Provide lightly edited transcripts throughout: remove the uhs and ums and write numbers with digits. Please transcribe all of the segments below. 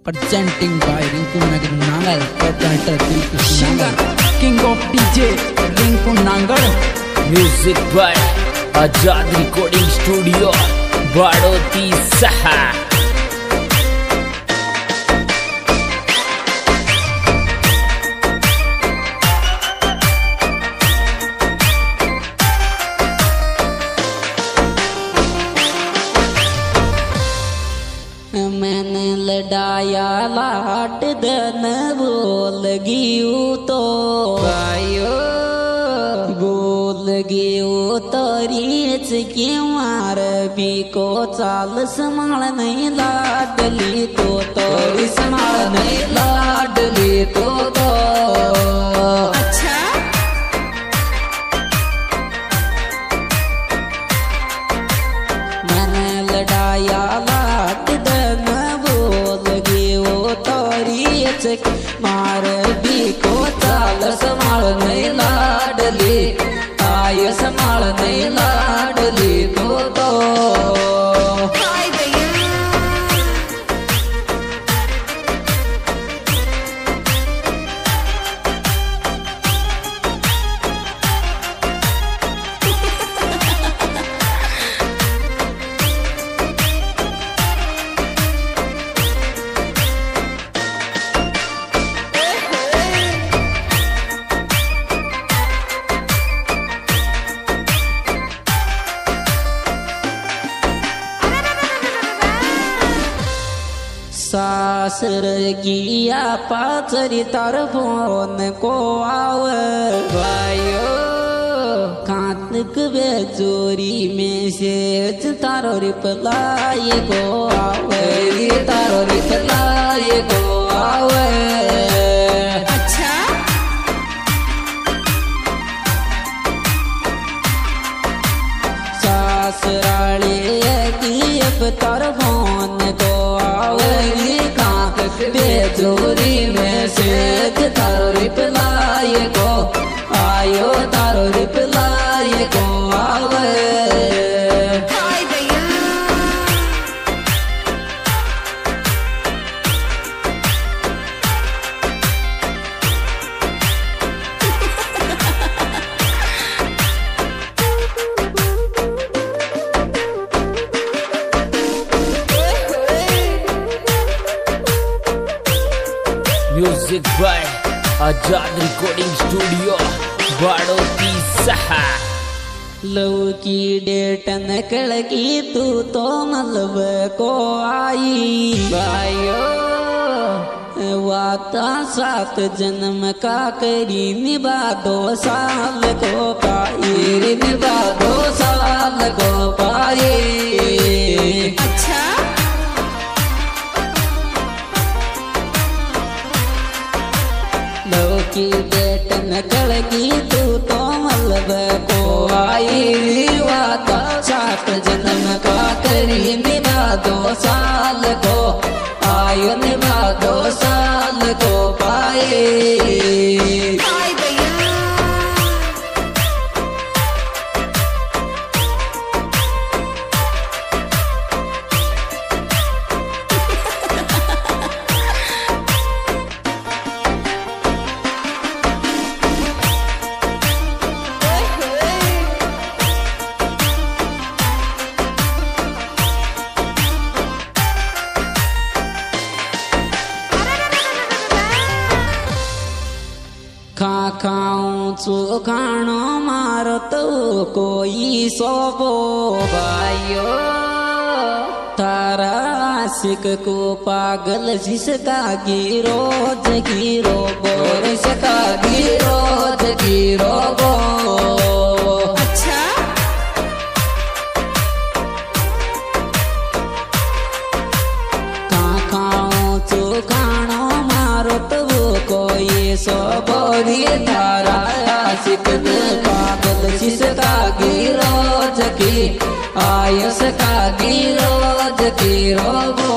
presenting by Rinku Nagar Nangal, proprietor singer king of DJ Rinku Nangar, music by Azad Recording Studio, Badoti Saha. मैंने लड़ाया लाट दन बोल गियो तो भाइयो बोल गियो तरीच के मार भी को चाल संभाल नहीं लाडली तो तोरी संभाल नहीं लाडली तो अच्छा मैंने लड़ाया मार भी को चाल संभाल नहीं लाडली आय संभाल नहीं लाडली तो सासर किया पाचरी तार फोन को आव भाइयो कांतक बेचोरी में से तारो रिपलाए को आवे तारो रिपलाए को आवे अच्छा सासराले की अब तार फोन को बेचोरी में से तारो रिपलाए को आयो तारो रिपलाए को आवे Music by Azad Recording Studio, Badoti Saha. Love की डेट निकल की तू तो मलब को आई भाइयो वाता 7 जन्म का करी निभा 2 साल को पाई निभा 2 साल को पाई अच्छा की डेट निकल की तू तो मलब को आई वाता 7 जन्म का करी निभा 2 साल को आयो निभा 2 साल को पाए खाऊं चुखाणो मारो तो कोई सोबो भाइयो तारा आशिक को पागल जिसका गिरो बोर इसका गिरो बो अच्छा खाऊं चुखाणो मारो तो कोई सोबोरी तारा आशिक पागल जिसका गिरोज की आयस का गिरोज की रोबो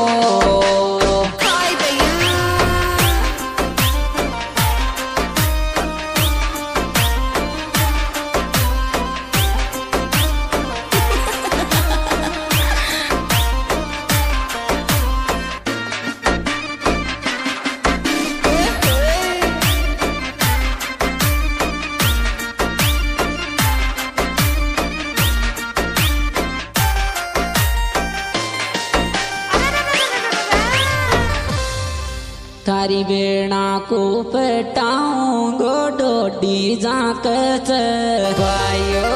थारी बेड़ा को पटाऊंगो डोडी जाक भाइयो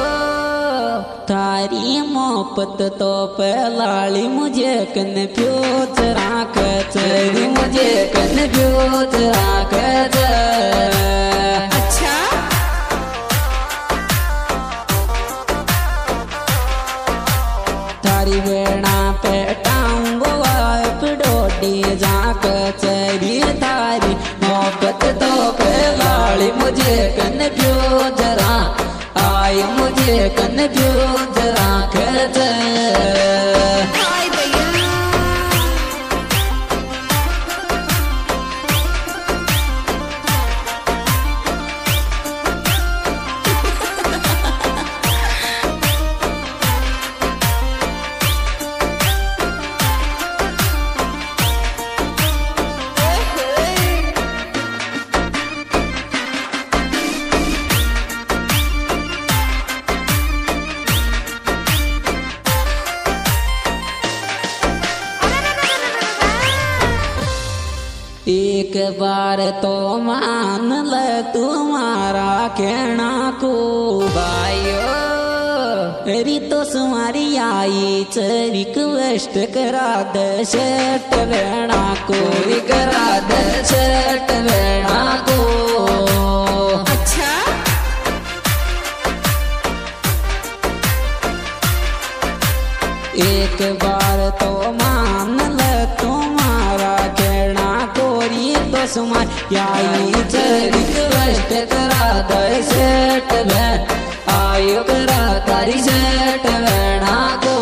थारी मोहब्बत तो पलाली मुझे कन्फ्यूज राख मुझे कन्फ्यूज राख अच्छा थारी बेड़ा पटाऊंगो आप डोडी जाक चरी थारी मोहब्बत तो पलाली मुझे कन्फ्यूज राख आई मुझे कन्फ्यूज राख एक बार तो मान ले तुम्हारा कहना को भाइयो री तो तुम्हारी आई रिक्वेस्ट करा दे शर्ट वेणा को करा दे शर्ट वेणा को अच्छा एक बार तो मान ले तुम्हारा कहना सुमार याई रिक्वेस्ट करा दे सेट बैन आयो करा तारी सेट बैना को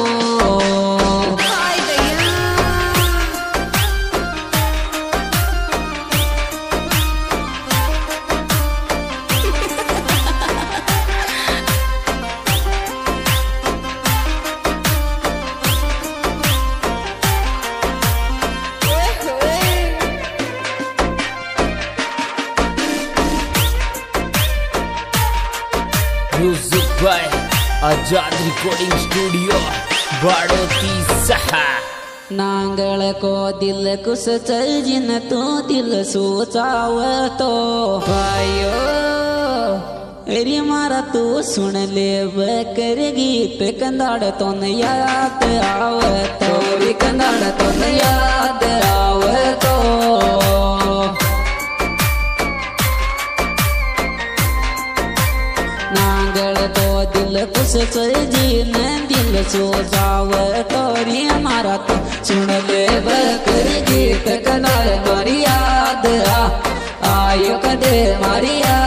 music by Azad recording studio Badoti Saha Nangal को दिल कुछ चल जिन तो दिल सोचाव तो भाइयो अरे मारा तू सुन ले कर गीत कंदाड़ तो न याद आव तो भी कंदाड़ तो न याद आव तो दिल कुछ जी ने दिल सो जाव तोरी हमारा तो सुन ले बकर गीत कनाल मारी याद आयो कदे मारी